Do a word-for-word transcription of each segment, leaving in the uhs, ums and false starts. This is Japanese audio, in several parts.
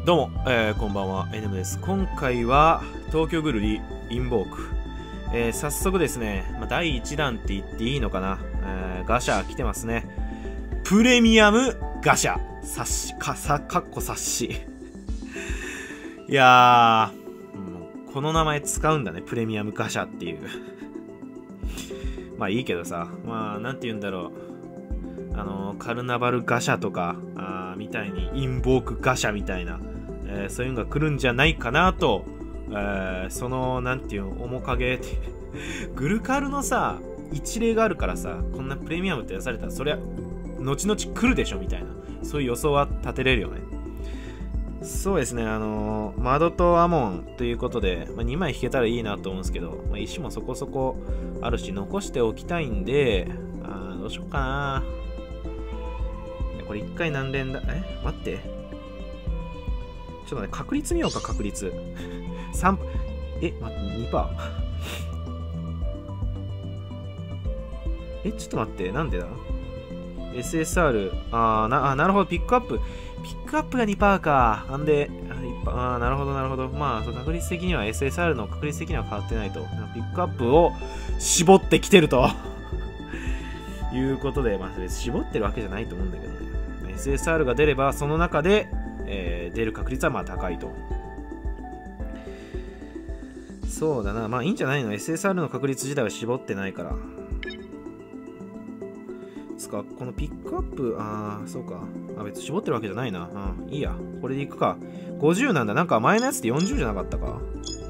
どうも、えー、こんばんは、エヌエム です。今回は東京ぐるりインボーク、えー、早速ですね、まあ、だいいちだんって言っていいのかな、えー、ガシャ来てますね。プレミアムガシャ冊子かさかっこ冊子いやー、もうこの名前使うんだね、プレミアムガシャっていうまあいいけどさ、まあなんて言うんだろう、あのカルナバルガシャとかあみたいにインボークガシャみたいな、えー、そういうのが来るんじゃないかなと、えー、そのなんていうの面影ってグルカルのさ一例があるからさ、こんなプレミアムって出されたらそりゃ後々来るでしょみたいな、そういう予想は立てれるよね。そうですね、あのー、マドとアモンということで、まあ、にまい引けたらいいなと思うんですけど、まあ、石もそこそこあるし残しておきたいんで、あーどうしよっかな。これいっかい何連だ、え待って。ちょっとね、確率見ようか、確率。さん、え、待って、にパーセント。え、ちょっと待って、なんでだ エスエスアール、あーな、あ、なるほど、ピックアップ。ピックアップが にパーセント か。なんで、あーなるほど、なるほど。まあ、確率的には エスエスアール の確率的には変わってないと。ピックアップを絞ってきてると。いうことで、まあ、それ絞ってるわけじゃないと思うんだけどね。エスエスアール が出れば、その中で、えー、出る確率はまあ高いと。そうだな。まあいいんじゃないの？ エスエスアール の確率自体は絞ってないから。つか、このピックアップ、ああ、そうか。あ、別に絞ってるわけじゃないな。うん、いいや。これでいくか。ごじゅうなんだ。なんか前のやつってよんじゅうじゃなかったか？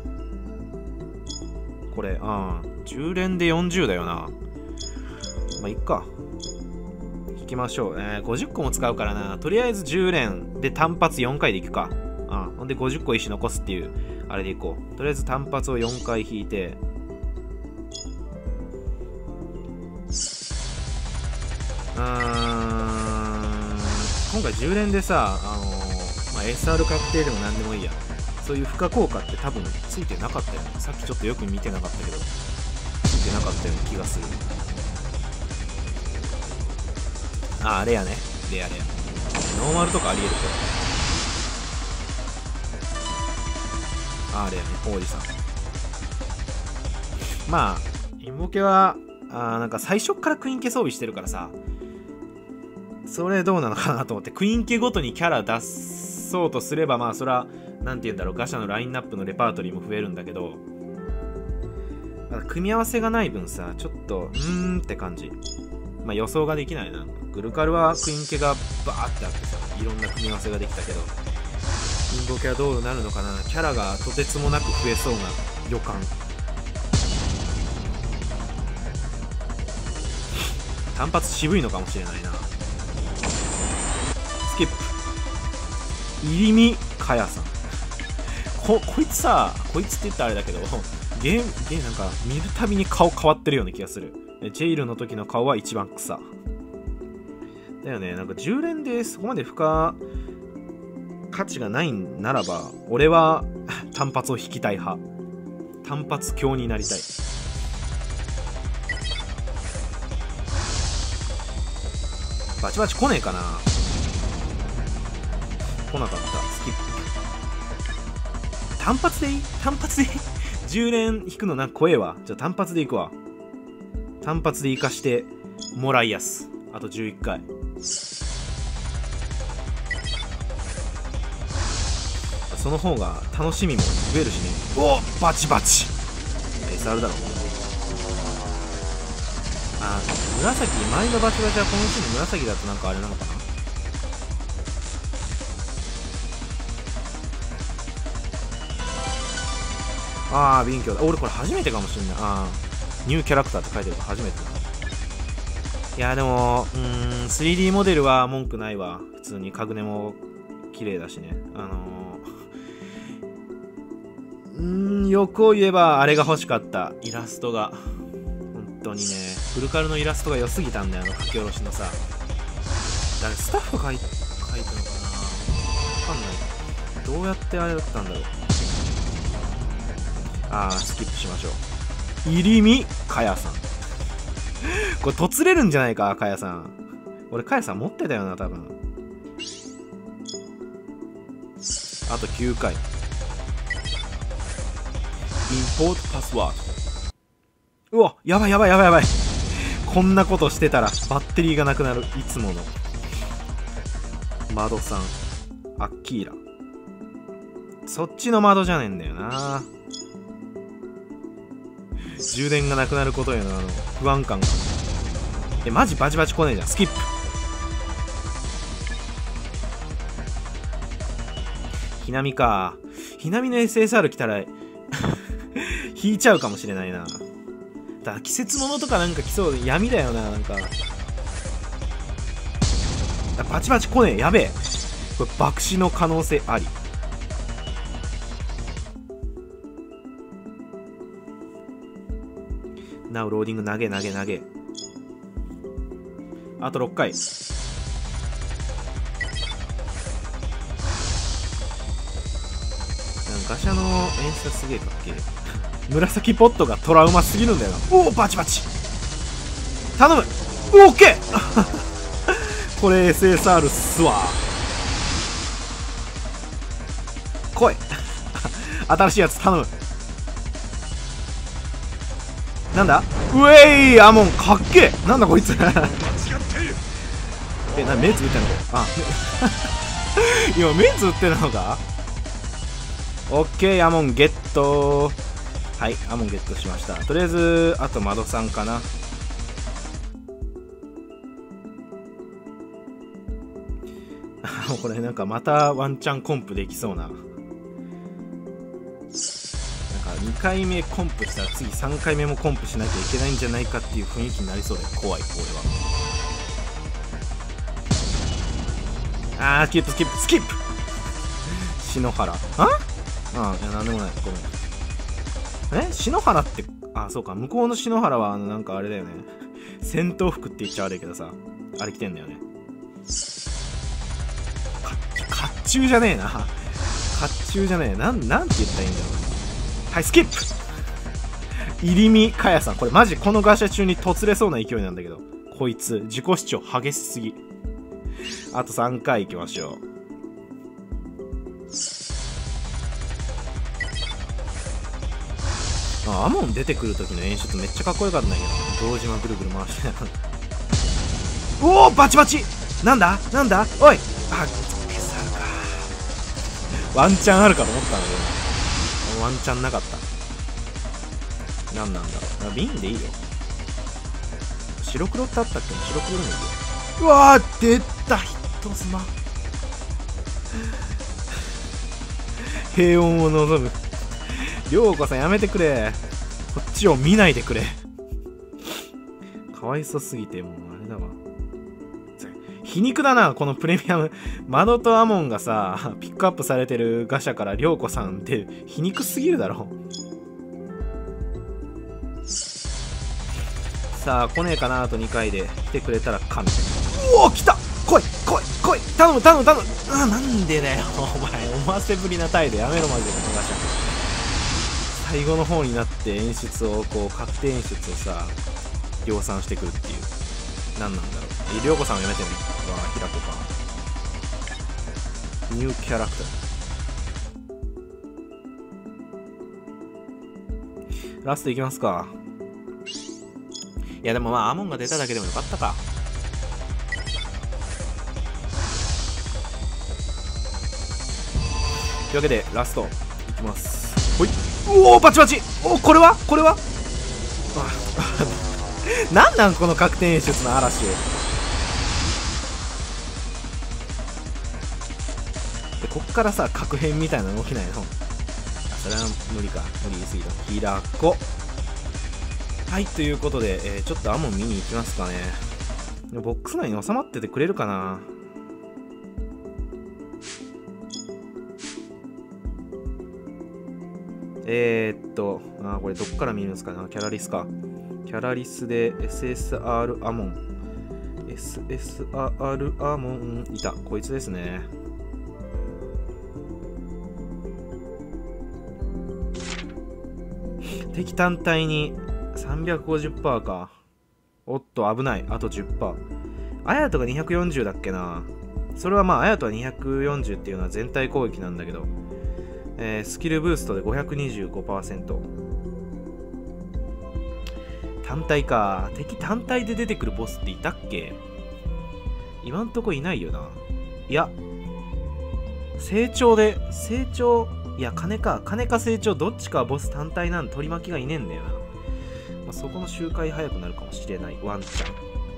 これ、ああ、じゅう連でよんじゅうだよな。まあいっか。いきましょう、えー、ごじゅっこも使うからな。とりあえずじゅう連で単発よんかいでいくか。あほんでごじゅっこ石残すっていうあれでいこう。とりあえず単発をよんかい引いて、うーん今回じゅう連でさ、あのーまあ、エスアール 確定でも何でもいいや、そういう負荷効果って多分ついてなかったよね。さっきちょっとよく見てなかったけどついてなかったような気がする。ああ、レアね。レアレア。ノーマルとかありえるけど。ああ、レアね。王子さん。まあ、インボケは、あなんか最初からクイーン系装備してるからさ、それどうなのかなと思って、クイーン系ごとにキャラ出そうとすれば、まあ、それは、なんて言うんだろう、ガシャのラインナップのレパートリーも増えるんだけど、組み合わせがない分さ、ちょっと、うーんって感じ。まあ予想ができないな。グルカルはクイーン系がバーってあってさ、いろんな組み合わせができたけど、インボケはどうなるのかな。キャラがとてつもなく増えそうな予感。単発渋いのかもしれないな。スキップ。入り身かやさん。こ、こいつさ、こいつって言ったらあれだけど、ゲーム、ゲームなんか見るたびに顔変わってるような気がする。ジェイルの時の顔は一番草だよね。なんかじゅう連でそこまで付加価値がないならば、俺は単発を引きたい派。単発強になりたい。バチバチ来ねえかな。来なかった。スキップ。単発でいい？単発でいい？じゅう連引くのなんか怖えわ。じゃあ単発でいくわ。単発で生かしてもらいやす。あとじゅういっかい。その方が楽しみも増えるしね。おバチバチ エスアール だろ。あ紫、前のバチバチはこのチーム紫だとなんかあれなのかな。ああ勉強だ。俺これ初めてかもしんない。ああニューキャラクターって書いてるから初めてだ。いやでもうーん スリーディー モデルは文句ないわ。普通にカグネも綺麗だしね。あのー、うーん欲を言えばあれが欲しかった。イラストが本当にね、フルカルのイラストが良すぎたんだよ。あの書き下ろしのさ、誰スタッフが書い書いたのかな、わかんない。どうやってあれだったんだろう。あースキップしましょう。入り身かやさんこれとつれるんじゃないか、かやさん。俺かやさん持ってたよな多分。 あときゅうかい。インポートパスワード。うわ、やばいやばいやばいやばい。こんなことしてたらバッテリーがなくなる。いつもの窓さん、アッキーラ。そっちの窓じゃねえんだよな。充電がなくなることへのあの不安感が。え、マジバチバチ来ねえじゃん。スキップ。ひなみか。ひなみの エスエスアール 来たら引いちゃうかもしれないな。だから季節物とかなんか来そうで闇だよな。なんかバチバチ来ねえ。やべえ。これ爆死の可能性あり。なおローディング投げ投げ投げ。あとろっかい。ガシャの演出すげえかっけえ。紫ポットがトラウマすぎるんだよな。おおバチバチ頼む。オッケーこれ エスエスアール っすわ。来い新しいやつ頼む。なんだウェイアモンかっけえ。なんだこいつえ、な、目つぶってんのか。あ今目つぶってんのか。オッケー、アモンゲット。はい、アモンゲットしました。とりあえずあと窓さんかな。これなんかまたワンチャンコンプできそうな。なんかにかいめコンプしたら次さんかいめもコンプしなきゃいけないんじゃないかっていう雰囲気になりそうで怖い俺は。あースキップスキップスキップ篠原。ああいやなんでもない。ごめん。え篠原って、あそうか向こうの篠原はあのなんかあれだよね。戦闘服って言っちゃ悪いけどさあれ着てんだよね。甲冑じゃねえな。甲冑じゃねえ。なんなんて言ったらいいんだろう。はいスキップ。入り身かやさん。これマジこのガシャ中に突れそうな勢いなんだけどこいつ自己主張激しすぎ。あとさんかい行きましょう。あアモン出てくる時の演出めっちゃかっこよかったんだけど堂島ぐるぐる回しておおバチバチなんだなんだおいあワンチャンあるかと思ったんだけどワンチャンなかった。何なんだろう。瓶でいいよ。白黒ってあったっけ。白黒でもいいよ。うわー出たヒットスマ平穏を望む涼子さんやめてくれ。こっちを見ないでくれかわいそすぎてもうあれだわ。皮肉だなこのプレミアム。窓とアモンがさピックアップされてるガシャから涼子さんって皮肉すぎるだろ。さあ来ねえかな。あとにかいで来てくれたら神。おお来た。来い来い来い頼む頼む頼む。あなんでだよお前思わせぶりな態度やめろマジでこのガシャ。最後の方になって演出をこう確定演出をさ量産してくるっていう何なんだろう。涼子さんをやめてね。わあ平子か。ニューキャラクターラストいきますか。いやでもまあアモンが出ただけでもよかったか。というわけでラストいきます。ほい。おおバチバチ。おおこれはこれはなんなんこの確定演出の嵐。でこっからさ確変みたいなの起きないの。あそれは無理か。無理言い過ぎた。ひらこ。はいということで、えー、ちょっとアモン見に行きますかね。ボックス内に収まっててくれるかな。えー、っとあこれどっから見るんですかね。キャラリスか。キャラリスで エスエスアール アモン エスエスアール アモンいた。こいつですね。敵単体に さんびゃくごじゅっパーセント か。おっと危ない。あと じゅっパーセント。アヤトがにひゃくよんじゅうだっけな。 それはまあ、あやとはにひゃくよんじゅうっていうのは全体攻撃なんだけど、えー、スキルブーストで ごひゃくにじゅうごパーセント。単体か。敵単体で出てくるボスっていたっけ？今んとこいないよな。いや、成長で、成長、いや、金か。金か成長、どっちかはボス単体なんで取り巻きがいねえんだよな。まあ、そこの周回早くなるかもしれない。ワンチャン。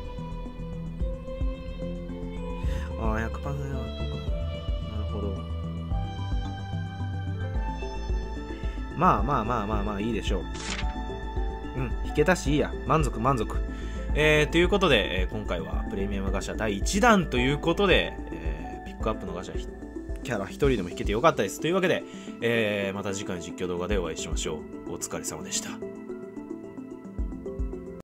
ああ、ひゃくパーセント なるほど。まあまあまあまあまあいいでしょう。うん、引けたしいいや。満足満足。えー、ということで、えー、今回はプレミアムガシャだいいちだんということで、えー、ピックアップのガシャキャラひとりでも引けてよかったです。というわけで、えー、また次回の実況動画でお会いしましょう。お疲れ様でした。